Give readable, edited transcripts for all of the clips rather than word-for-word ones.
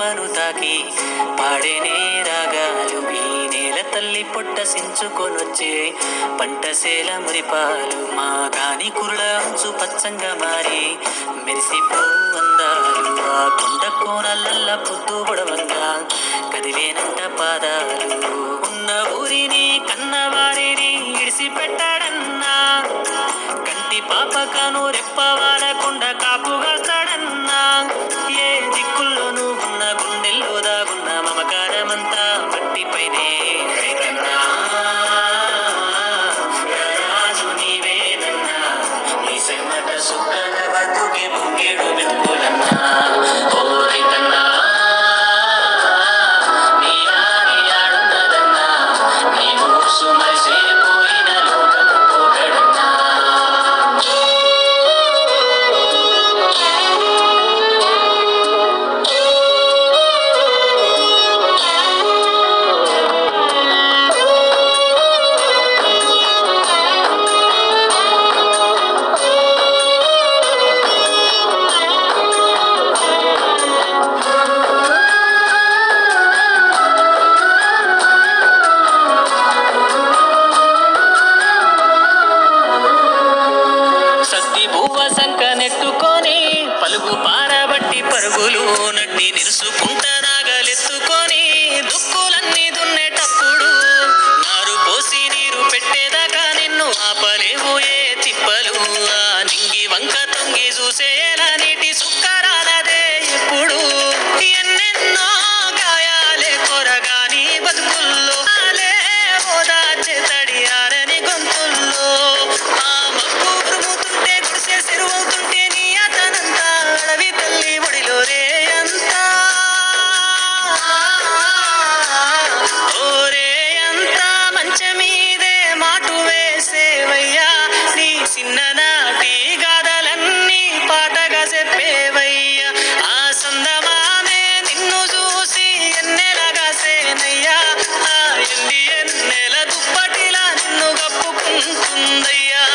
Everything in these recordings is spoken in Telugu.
కృపను తాకి పాడేనే రాగాలు. ఈ నేల తల్లి పొట్ట సించుకొనొచ్చే పంటసేల మురిపాలు. మా గాని కురుల అంచు పచ్చంగా మారి మెరిసిపో అందాలు. ఆ కొండ కోనల్ల పొద్దు పొడవంగా కదిలేనంట పాదాలు. ఉన్న ఊరిని కన్నవారిని ఇడిసి పెట్టాడన్నా, కంటి పాపకను రెప్పవాలకుండా కాపుగాస్తాడన్నా. ఏ దిక్కుల్లోనూ ఉన్న గుండెల్లో దాగున్న మమకారమంతా మట్టిపైనే. రైతన్నా రాజు నీవేనన్నా, నీ చెమట సుక్కల బతుకే ముంగేడు మెతుకులన్నా. ఓ రైతన్నా నీ ఆగి ఆడున్నదన్నా, నీ ఊసు మరిసిపోయిన లోకము పోగడన్నా. సద్ది బువ్వ సంక నెట్టుకొని పలుగు పారబట్టి పరుగులు నడ్డి నిరుసుకుంట నాగలెత్తుకొని దుక్కులన్నీ దున్నేటప్పుడు నారు పోసి నీరు పెట్టేదాకా నిన్ను ఆపలేవు ఏ తిప్పలు. ఆ నింగి వంక తొంగి చూసేలా నీటి సుక్కరాలదే ఎప్పుడు. ఎన్నెన్నో గాయాలే కొరగాని బతుకుల్లో ఓదార్చే తడియారని గొంతుల్లో. ఆ మబ్బు ఉరుముతుంటే గుడిసె సెరువవుతుంటే నీ అతనంతా అడవి తల్లి ఒడిలో రే అంతా. ఓరే అంతా మంచమీదే మాటు వేసేవయ్యా, నీ చిన్ననాటి గాథలన్నీ పాటగా చెప్పేవయ్యా. ఆ సందమామే నిన్ను చూసి ఎన్నెలగా సేనయ్యా, ఆ ఎండి ఎన్నెల దుప్పటిలా నిన్ను కప్పుకుంటుందయ్యా.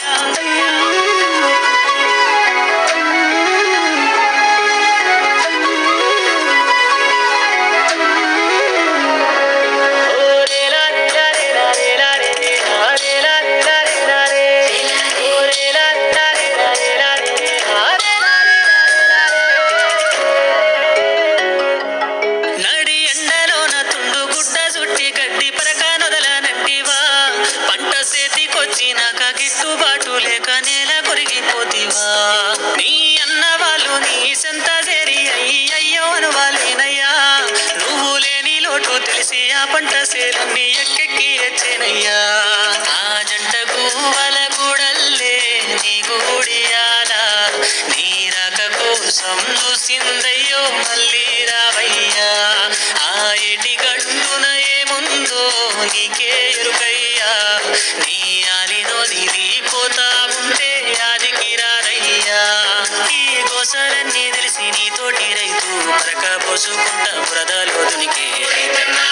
నడి ఎండలోన తుండు గుడ్డ చుట్టి గడ్డి పరక నొదలనంటివా, పంట చేతికొచ్చినాక గిట్టుబాటు లేక నేల కొరిగిపోతివా. నీ అన్న వాళ్ళు నీ సెంత చేరి అయ్యయ్యో అనువాలేనయ్యా, నువ్వు లేని లోటు తెలిసి ఆ పంట సేలన్నీ ఎక్కెక్కి ఎచ్చేనయ్యా. ఆ జంట గువ్వల కూడల్లే నీ గూడియాల నీ రాక కోసం చూసిందయ్యో మళ్ళీ రావయ్యా. ఆ ఏటి గండున ఏముందో నీకే ఎరుకయ్యా, నీ ఆలినో నీది పోతా ఉంటే ఆదికి రారయ్యా. ఈ గోసలన్నీ తెలిసి నీతోటి రైతు పరక పోసుకుంటా బురదలో దునికి. రైతన్నా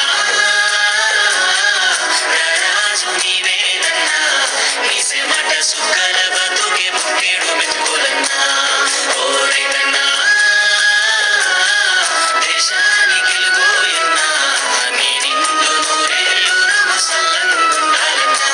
రాజు నీవేనన్నా, నీ చెమట సుక్కల బతుకే పుట్టేడు మెతుకులన్నా. ఓ రైతన్నా దేశానికి వెలుగోయన్నా, నీ నిండు నూరేళ్ళు నువ్వు సల్లంగుండాలన్నా.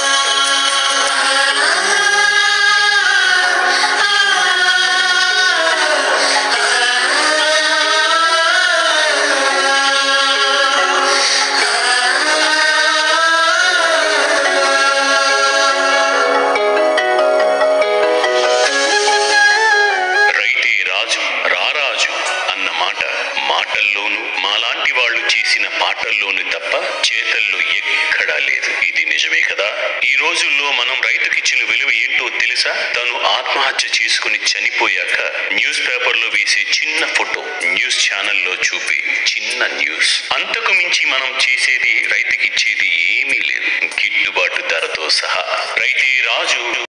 రైతే రాజు రారాజు అన్న మాట మాటల్లోనూ మాలాంటి వాళ్ళు చేసిన పాటల్లోనూ తప్ప చేతల్లో ఎక్కడా లేదు. ఇది నిజమే కదా. ఈ రోజుల్లో మనం రైతుకిచ్చిన విలువ ఏంటో తెలుసా? తను ఆత్మహత్య చేసుకుని చనిపోయాక న్యూస్ పేపర్లో వేసే చిన్న ఫోటో, న్యూస్ ఛానల్లో చూపే చిన్న న్యూస్. అంతకు మించి మనం చేసేది రైతుకిచ్చేది ఏమీ లేదు, గిట్టుబాటు ధరతో సహా. రైతే రాజు